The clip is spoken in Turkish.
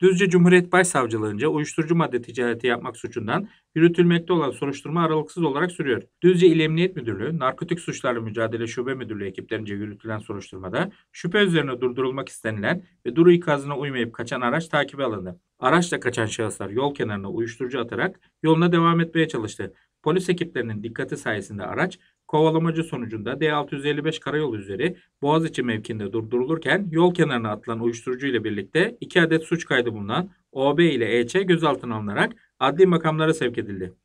Düzce Cumhuriyet Başsavcılığınca uyuşturucu madde ticareti yapmak suçundan yürütülmekte olan soruşturma aralıksız olarak sürüyor. Düzce İl Emniyet Müdürlüğü, Narkotik Suçlarla Mücadele Şube Müdürlüğü ekiplerince yürütülen soruşturmada şüphe üzerine durdurulmak istenilen ve duru ikazına uymayıp kaçan araç takibe alındı. Araçla kaçan şahıslar yol kenarına uyuşturucu atarak yoluna devam etmeye çalıştı. Polis ekiplerinin dikkati sayesinde araç kovalamacı sonucunda D655 karayolu üzeri Boğaziçi mevkiinde durdurulurken yol kenarına atılan uyuşturucu ile birlikte 2 adet suç kaydı bulunan OB ile EÇ gözaltına alınarak adli makamlara sevk edildi.